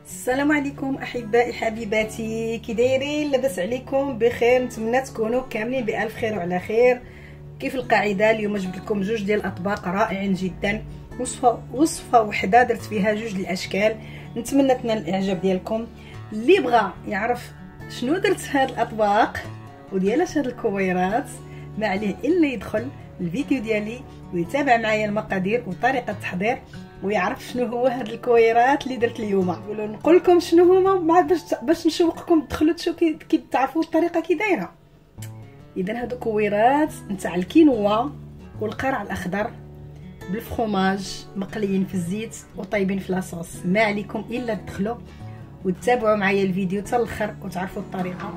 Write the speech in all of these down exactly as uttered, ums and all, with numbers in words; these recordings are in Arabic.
السلام عليكم احبائي حبيباتي، كي دايرين؟ لاباس عليكم بخير؟ نتمنى تكونوا كاملين بالف خير وعلى خير. كيف القاعده اليوم جبت لكم جوج ديال الاطباق رائعين جدا، وصفه وصفه وحده درت فيها جوج الاشكال، نتمنى تنال الاعجاب ديالكم. اللي بغى يعرف شنو درت هاد الاطباق وديالاش هاد الكويرات، ما عليه الا يدخل الفيديو ديالي ويتابع معايا المقادير وطريقه التحضير ويعرف شنو هو هاد الكويرات اللي درت اليوم. نقول لكم شنو هما مع باش باش نشوقكم تدخلوا تشوفوا كي, كي تعرفوا الطريقه كي دايره. اذا هادو كويرات نتاع الكينوا والقرع الاخضر بالفرomاج مقليين في الزيت وطيبين في لاصوص. ما عليكم الا تدخلوا وتتابعوا معايا الفيديو حتى الاخر وتعرفوا الطريقه.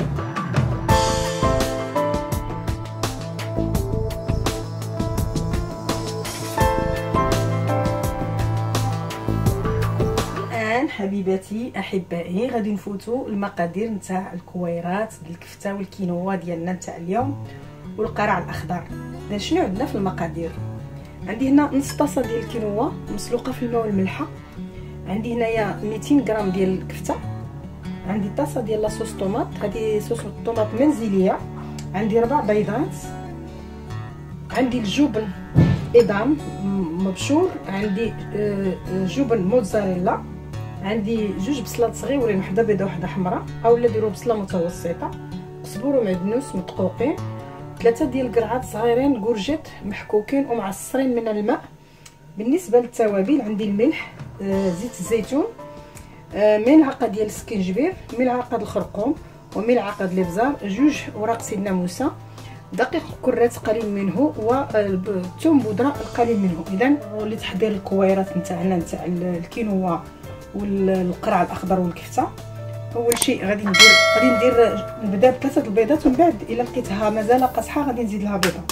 حبيباتي احبائي غادي نفوتوا المقادير نتاع الكويرات ديال الكفته والكينوا ديالنا نتاع اليوم والقرع الاخضر. اذا شنو عندنا في المقادير؟ عندي هنا نص طاسه ديال الكينوا مسلوقه في الماء والملحه، عندي هنايا مئتين غرام ديال الكفته، عندي طاسه ديال لاصوص طوماط، هذه صوص الطوماط منزليه، عندي ربع بيضات، عندي الجبن ادام مبشور، عندي جبن موتزاريلا، عندي جوج بصلات صغيورين، وحده بيضه وحده حمراء، اولا ديروا بصله متوسطه، قزبور ومعدنوس مدقوقين، ثلاثه ديال القرعات صغيرين كورجيت محكوكين ومعصرين من الماء. بالنسبه للتوابل عندي الملح، آه زيت الزيتون، آه ملعقه ديال السكنجبير، ملعقه الخرقوم، وملعقه الابزار، جوج اوراق سيدنا موسى، دقيق كرات قليل منه، والثوم بودره القليل منه. اذا لتحضير الكويرات نتاعنا نتاع الكينوا والقرع الاخضر والكفته، اول شيء غادي ندير غادي ندير نبدا بثلاثه البيضات، ومن بعد الا لقيتها مازال قاصحه غادي نزيد لها بيضه.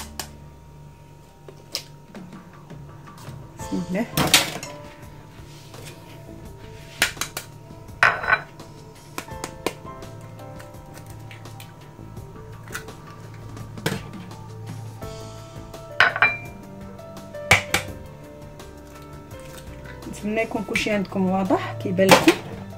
بسم الله. نتمنى يكون كلشي عندكم واضح كيبان لكم.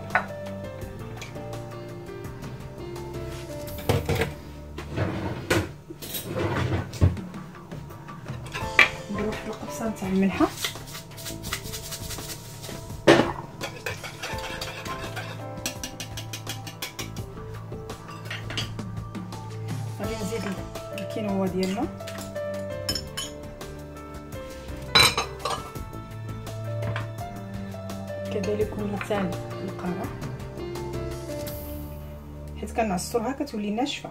ندير واحد القبصه نتاع الملحه، غادي نزيد الكينوا ديالنا، كذلك مثال القرع، حيت كنعصرها كتولي ناشفه.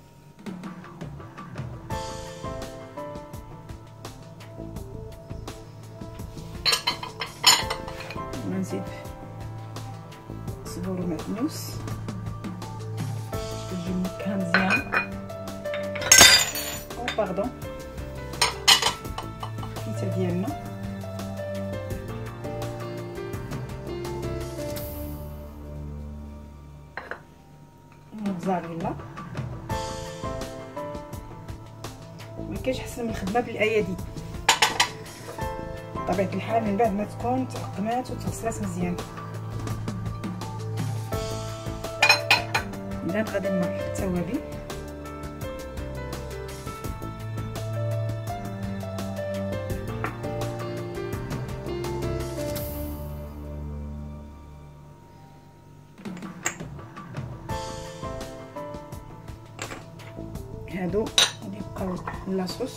ونزيد قزبور ومعدنوس باش تجي النكهه مزيان، او باردون الكيته ديالنا، موتزاريلا. مكاينش احسن من الخدمه بالايادي بطبيعه الحال، من بعد ما تكون تعقمات وتغسلات مزيان. اذا غادي نمرح التوابل، هادو غادي يبقاو لاصوص،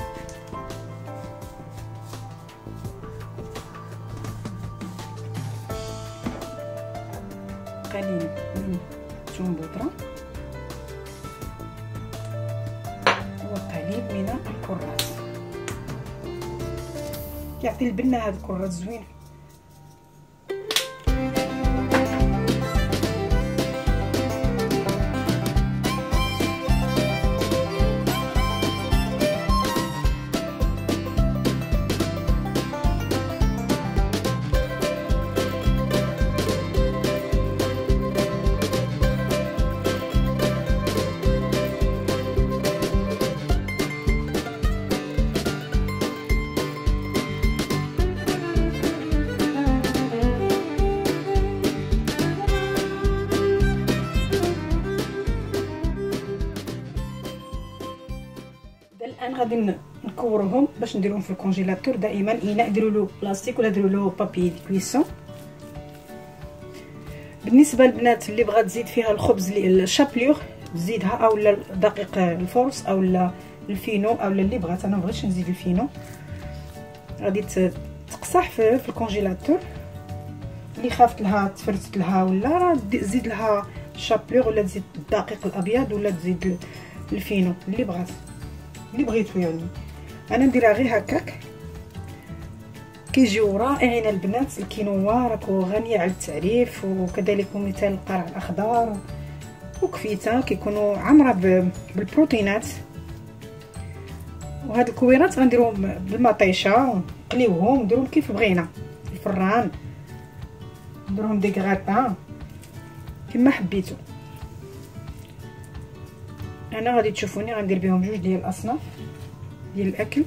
قليل من ثوم بودره وقليل من الكرات، كيعطي البنه هاد الكرات زوين. غادي نكوروهم باش نديروهم في الكونجيلاتور. دائما اناء ديروا له بلاستيك ولا ديروا له بابي دي كويسون. بالنسبه للبنات اللي بغات تزيد فيها الخبز الشابلور تزيدها، اولا دقيق الفورس اولا الفينو اولا اللي بغات. انا مبغيتش نزيد الفينو. غادي تقصح في, في الكونجيلاتور. اللي خافت لها تفرت لها ولا راه تزيد لها الشابلور ولا تزيد الدقيق الابيض ولا تزيد الفينو اللي بغات اللي بغيتو. يعني انا نديرها غير هكاك. كيجيو رائعين البنات. الكينوا راكو غنيه على التعريف، وكذلك مثال القرع الاخضر وكفيته كيكونوا عامره بالبروتينات. وهاد الكويرات غنديروهم بالمطيشه، نقليوهم نديروهم كيف بغينا في الفران، نديروهم دي غراتان كما حبيتو. انا غادي تشوفوني غندير بهم جوج ديال الاصناف ديال الاكل.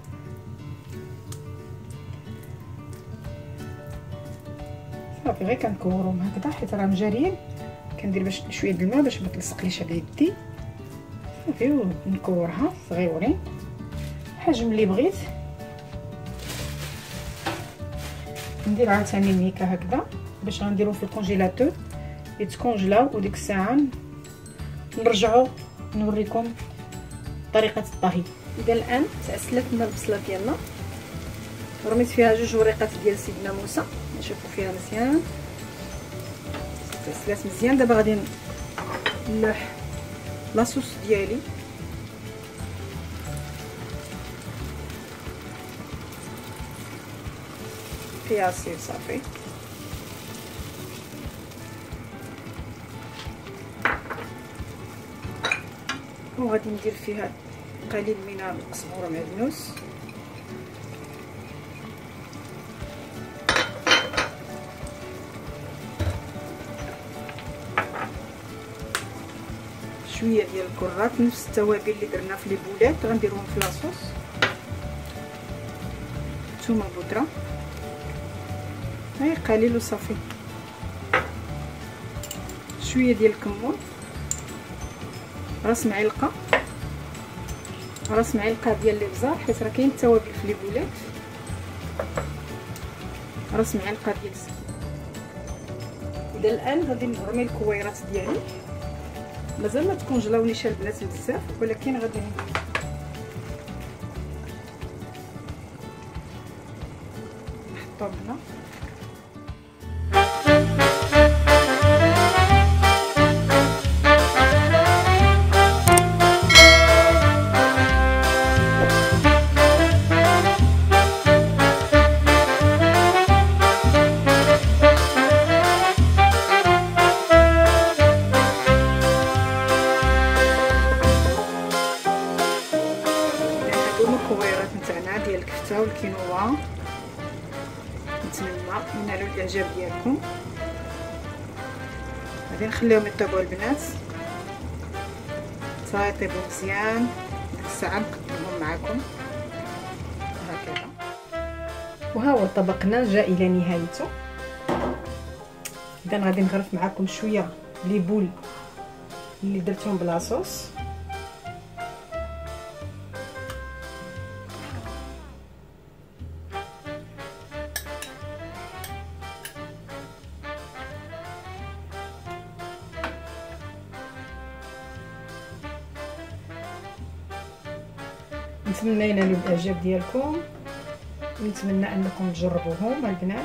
صافي غير كنكورهم هكذا حيت راهم جاريين. كندير باش شويه د الماء باش ما تلصقليش على يدي. صافي ونكورها صغيورين الحجم اللي بغيت. ندير عاوتاني ميكا هكذا باش غنديرهم في الكونجيلاتور يتكونجلاو، وديك الساعه نرجعوا نوريكم طريقه الطهي. اذا الان تأسلت لنا البصله ديالنا، رميت فيها جوج وريقات ديال سيدنا موسى نشوفوا فيها مزيان. تأسلات مزيان. دابا غادي نلوح لاصوص ديالي. قياسي صافي. وغادي ندير فيها قليل من القزبره معدنوس. شويه ديال الكرات، نفس التوابل اللي درنا في لي بولات غنديرهم في لاصوص. ثومه بودره هاي قليل وصافي. شويه ديال الكمون، راس معلقه راس معلقه ديال الابزار حيت راه كاين التوابل في لي بولات. راس معلقه ديال الزيت. اذا الان غادي نرمي الكويرات ديالي. مازال ما تكونجلاونيش البنات بزاف، ولكن غادي نحطهم هنا. الكويرات نتاعنا ديال الكفته والكينوا. نتمنى ينالوا الاعجاب ديالكم. غادي نخليهم يطيبوا البنات حتى يطيبوا مزيان. ديك الساعه نقدمهم معكم هكذا. وها هو طبقنا جاء الى نهايته. اذا غادي نغرف معكم شويه لي بول اللي درتهم بلاصوص. نتمنى ينالوا الاعجاب ديالكم، ونتمنى انكم تجربوهم البنات.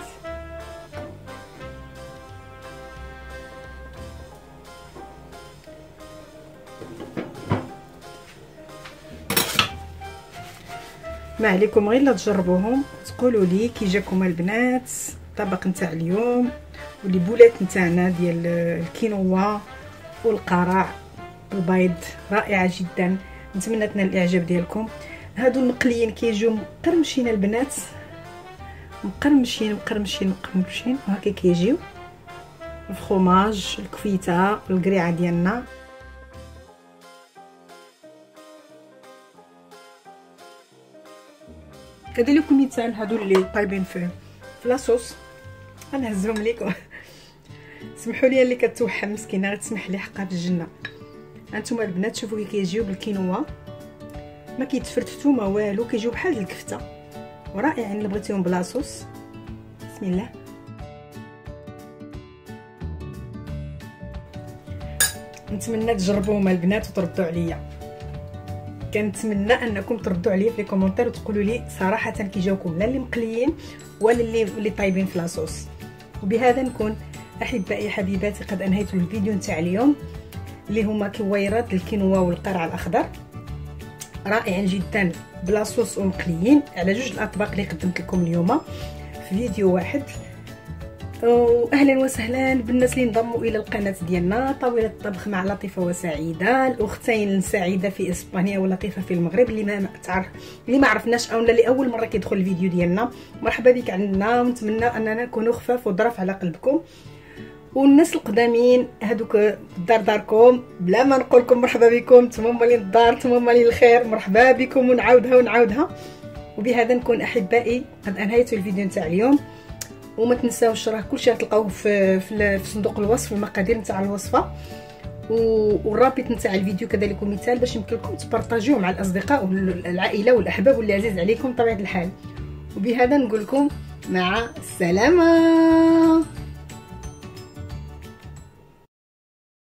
ما عليكم غير لا تجربوهم تقولوا لي كي جاكم البنات الطبق نتاع اليوم واللي بولات نتاعنا ديال الكينوا والقرع البيض رائعه جدا. نتمنى تنال الاعجاب ديالكم. هادو المقليين كيجيو مقرمشين البنات، مقرمشين مقرمشين مقرمشين وهكا كيجيو الفخوماج الكفيته القريعه ديالنا. كذلك مثال هادو اللي طايبين في في لاصوص غنهزهم لكم. سمحوا لي اللي كتوحم مسكينه غتسمح لي حقها بالجنه. هانتوما البنات شوفوا كي كيجيو بالكينوا ما كيتفرتفتو ما والو، كيجيو بحال الكفته ورائعين. اللي بغيتيهم بلا صوص بسم الله. نتمنى تجربوهم البنات وتردوا عليا. كنتمنى انكم تردوا عليا في لي كومونتير وتقولوا لي صراحه كيجاوكم لا اللي مقليين ولا اللي اللي طايبين في لاصوص. وبهذا نكون احبائي حبيباتي قد انهيت الفيديو نتاع اليوم اللي هما كويرات الكينوا والقرع الاخضر، رائعين جدا بلا صوص ومقليين، على جوج الاطباق اللي قدمت لكم اليوم في فيديو واحد. واهلا وسهلا بالناس اللي انضموا الى القناه ديالنا طاوله الطبخ مع لطيفه وسعيده، الاختين سعيده في اسبانيا ولطيفه في المغرب. اللي ما تعرف اللي ما عرفناش او اللي اول مره كيدخل الفيديو ديالنا، مرحبا بك عندنا، ونتمنى اننا نكونوا خفاف وظراف على قلبكم. والناس القدامين هذوك دار داركم بلا ما نقول لكم مرحبا بكم، نتوما لي الدار نتوما لي الخير، مرحبا بكم ونعاودها ونعاودها. وبهذا نكون احبائي قد انهيت الفيديو نتاع اليوم. وما تنساوش راه كلشي غتلقاوه في في صندوق الوصف، المقادير نتاع الوصفه والرابط نتاع الفيديو كذلك مثال باش يمكن لكم تبارطاجيوه مع الاصدقاء والعائله والاحباب واللي عزيز عليكم بطبيعه الحال. وبهذا نقول لكم مع السلامه.